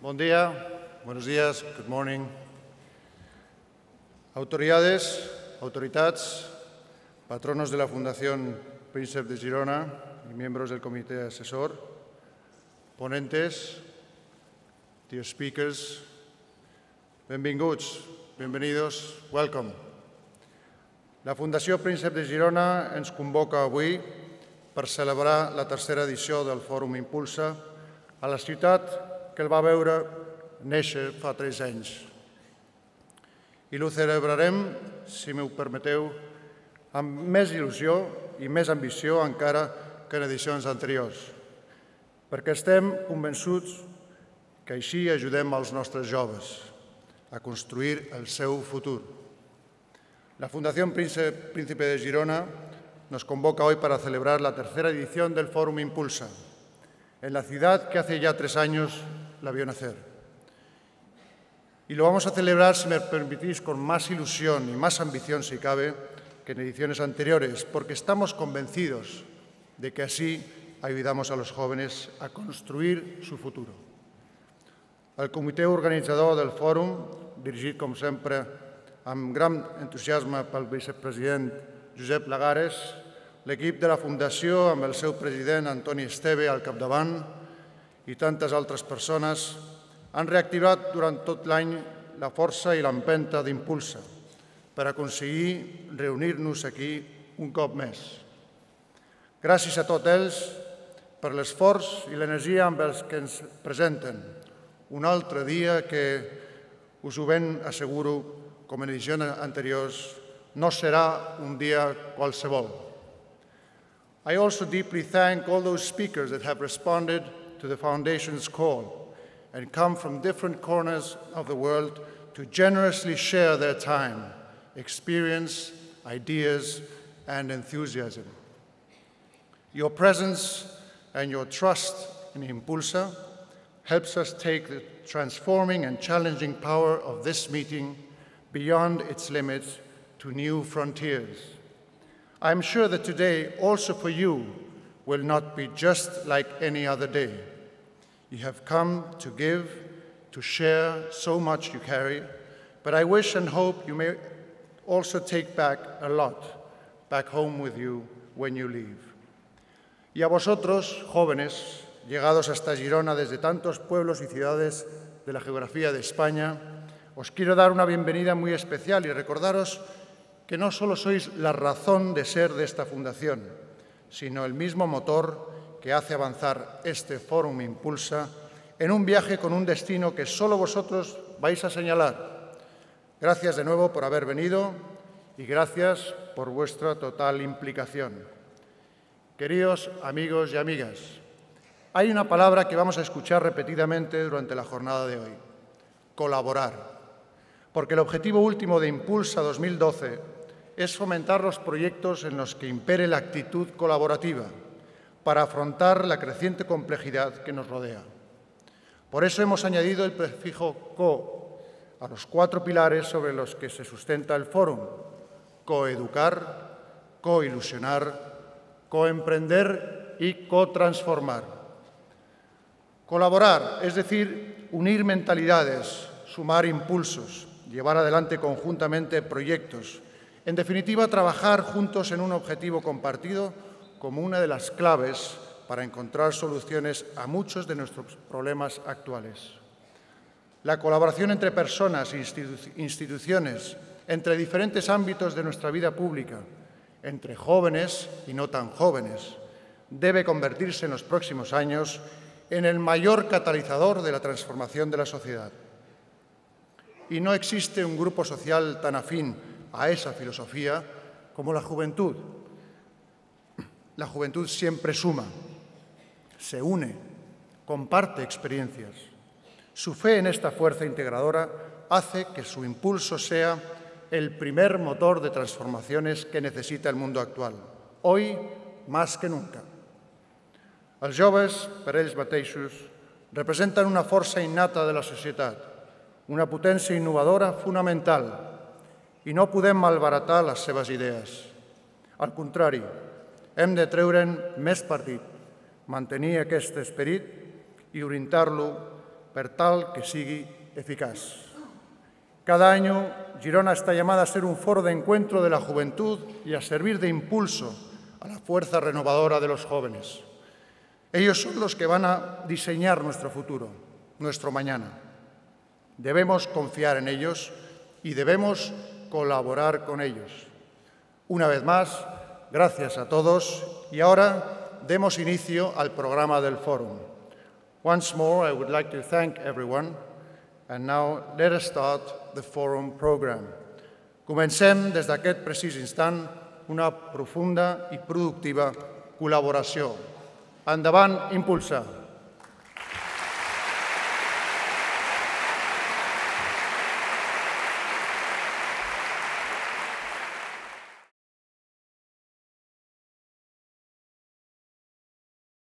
Buen día, buenos días, good morning. Autoridades, autoritats, patronos de la Fundación Príncep de Girona y miembros del Comité Asesor, ponentes, dear speakers, benvinguts, bienvenidos, welcome. La Fundació Príncep de Girona ens convoca avui per celebrar la tercera edició del Fòrum Impulsa a la ciutat que el va veure néixer fa 3 anys. I ho celebrarem, si m'ho permeteu, amb més il·lusió i més ambició encara que en edicions anteriors, perquè estem convençuts que així ajudem els nostres joves a construir el seu futur. La Fundación Príncipe de Girona nos convoca hoy para celebrar la tercera edición del Fórum Impulsa, en la ciudad que hace ya 3 años la vio nacer. Y lo vamos a celebrar, si me permitís, con más ilusión y más ambición, si cabe, que en ediciones anteriores, porque estamos convencidos de que así ayudamos a los jóvenes a construir su futuro. El comitè organitzador del fòrum, dirigit, com sempre, amb gran entusiasme pel vicepresident Josep Lagares, l'equip de la Fundació, amb el seu president Antoni Esteve al capdavant, i tantes altres persones, han reactivat durant tot l'any la força i l'empenta d'Impulsa per aconseguir reunir-nos aquí un cop més. Gràcies a tots ells per l'esforç i l'energia amb els que ens presenten. Un altre dia que, us ho ben asseguro, com en edicions anteriors, no serà un dia qualsevol. I also deeply thank all those speakers that have responded to the Foundation's call and come from different corners of the world to generously share their time, experience, ideas, and enthusiasm. Your presence and your trust in Impulsa helps us take the transforming and challenging power of this meeting beyond its limits to new frontiers. I am sure that today, also for you, will not be just like any other day. You have come to give, to share so much you carry, but I wish and hope you may also take back a lot, back home with you when you leave. Y a vosotros, jóvenes, llegados hasta Girona desde tantos pueblos y ciudades de la geografía de España, os quiero dar una bienvenida muy especial y recordaros que no solo sois la razón de ser de esta fundación, sino el mismo motor que hace avanzar este Fórum Impulsa en un viaje con un destino que solo vosotros vais a señalar. Gracias de nuevo por haber venido y gracias por vuestra total implicación. Queridos amigos y amigas, hay una palabra que vamos a escuchar repetidamente durante la jornada de hoy: colaborar. Porque el objetivo último de Impulsa 2012 es fomentar los proyectos en los que impere la actitud colaborativa para afrontar la creciente complejidad que nos rodea. Por eso hemos añadido el prefijo co a los 4 pilares sobre los que se sustenta el fórum: coeducar, coilusionar, coemprender y cotransformar. Colaborar, es decir, unir mentalidades, sumar impulsos, llevar adelante conjuntamente proyectos, en definitiva, trabajar juntos en un objetivo compartido como una de las claves para encontrar soluciones a muchos de nuestros problemas actuales. La colaboración entre personas e instituciones, entre diferentes ámbitos de nuestra vida pública, entre jóvenes y no tan jóvenes, debe convertirse en los próximos años en el mayor catalizador de la transformación de la sociedad. Y no existe un grupo social tan afín a esa filosofía como la juventud. La juventud siempre suma, se une, comparte experiencias. Su fe en esta fuerza integradora hace que su impulso sea el primer motor de transformaciones que necesita el mundo actual, hoy más que nunca. Els joves, per ells mateixos, representen una força innata de la societat, una potència innovadora fonamental, i no podem malbaratar les seves idees. Al contrari, hem de treure'n més partit, mantenir aquest esperit i orientar-lo per tal que sigui eficaz. Cada año, Girona está llamada a ser un foro de encuentro de la juventud y a servir de impulso a la fuerza renovadora de los jóvenes. Ellos son los que van a diseñar nuestro futuro, nuestro mañana. Debemos confiar en ellos y debemos colaborar con ellos. Una vez más, gracias a todos y ahora demos inicio al programa del Fórum. Once more, I would like to thank everyone. And now, let us start the Forum program. Comencem des d'aquest precís instant una profunda i productiva col·laboració. Endavant, impulsa!